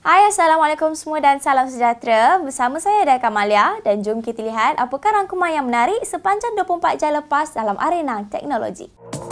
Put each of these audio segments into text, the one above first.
Hai, Assalamualaikum semua dan salam sejahtera. Bersama saya Daya Kamalia dan jom kita lihat apakah rangkuman yang menarik sepanjang 24 jam lepas dalam arena teknologi.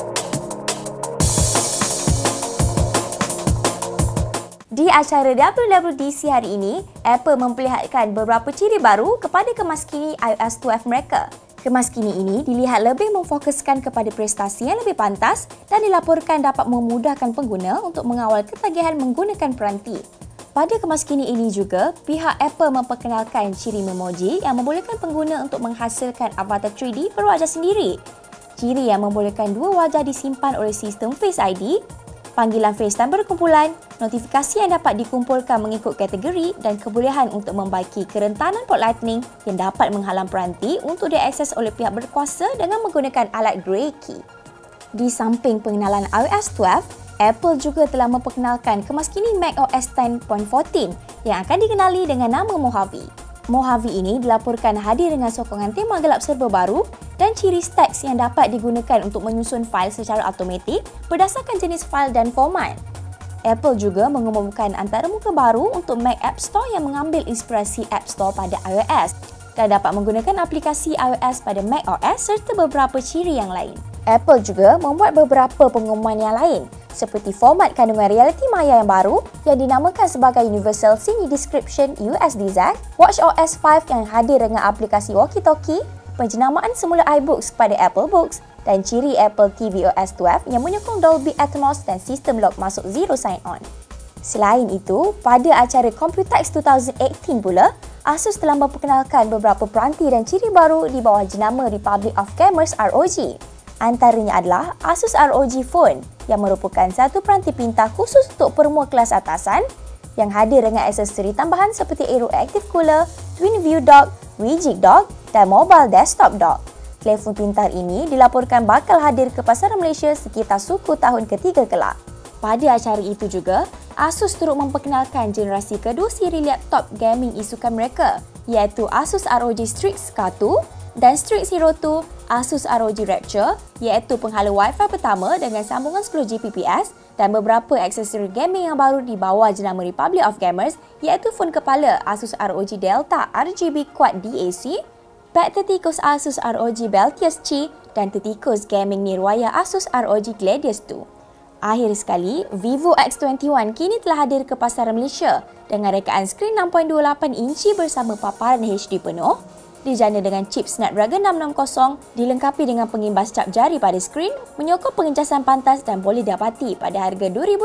Di acara WWDC hari ini, Apple memperlihatkan beberapa ciri baru kepada kemaskini iOS 12 mereka. Kemaskini ini dilihat lebih memfokuskan kepada prestasi yang lebih pantas dan dilaporkan dapat memudahkan pengguna untuk mengawal ketagihan menggunakan peranti. Pada kemaskini ini juga, pihak Apple memperkenalkan ciri memoji yang membolehkan pengguna untuk menghasilkan avatar 3D berwajah sendiri. Ciri yang membolehkan dua wajah disimpan oleh sistem Face ID, panggilan FaceTime berkumpulan, notifikasi yang dapat dikumpulkan mengikut kategori dan kebolehan untuk membaiki kerentanan port Lightning yang dapat menghalang peranti untuk diakses oleh pihak berkuasa dengan menggunakan alat Grey Key. Di samping pengenalan iOS 12, Apple juga telah memperkenalkan kemaskini macOS 10.14 yang akan dikenali dengan nama Mojave. Mojave ini dilaporkan hadir dengan sokongan tema gelap serba baru dan ciri stacks yang dapat digunakan untuk menyusun fail secara automatik berdasarkan jenis fail dan format. Apple juga mengumumkan antarmuka baru untuk Mac App Store yang mengambil inspirasi App Store pada iOS dan dapat menggunakan aplikasi iOS pada macOS serta beberapa ciri yang lain. Apple juga membuat beberapa pengumuman yang lain seperti format kandungan realiti maya yang baru yang dinamakan sebagai Universal Scene Description USDZ, watchOS 5 yang hadir dengan aplikasi walkie-talkie, penjenamaan semula iBooks kepada Apple Books dan ciri Apple tvOS 12 yang menyokong Dolby Atmos dan sistem lock masuk Zero Sign-On. Selain itu, pada acara Computex 2018 pula, Asus telah memperkenalkan beberapa peranti dan ciri baru di bawah jenama Republic of Gamers ROG. Antaranya adalah Asus ROG Phone yang merupakan satu peranti pintar khusus untuk peremua kelas atasan yang hadir dengan aksesori tambahan seperti Aero Active Cooler, Twin View Dock, Wijik Dock dan Mobile Desktop Dock. Telefon pintar ini dilaporkan bakal hadir ke pasaran Malaysia sekitar suku tahun ketiga kelak. Pada acara itu juga, Asus turut memperkenalkan generasi kedua siri laptop gaming isukan mereka iaitu Asus ROG Strix K2 dan Strix Hero 2, Asus ROG Rapture iaitu penghala Wi-Fi pertama dengan sambungan 10 Gbps dan beberapa aksesori gaming yang baru di bawah jenama Republic of Gamers iaitu phone kepala Asus ROG Delta RGB Quad DAC, pad tertikus Asus ROG Beltius Chi dan tertikus gaming nirwaya Asus ROG Gladius 2. Akhir sekali, Vivo X21 kini telah hadir ke pasaran Malaysia dengan rekaan skrin 6.28 inci bersama paparan HD penuh, dijana dengan chip Snapdragon 660, dilengkapi dengan pengimbas cap jari pada skrin, menyokong pengecasan pantas dan boleh dapati pada harga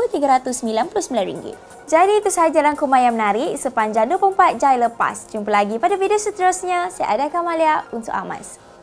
RM2,399. Jadi itu sahaja rangkuman yang menarik sepanjang 24 jam lepas. Jumpa lagi pada video seterusnya. Saya Ada Kamalia untuk Amas.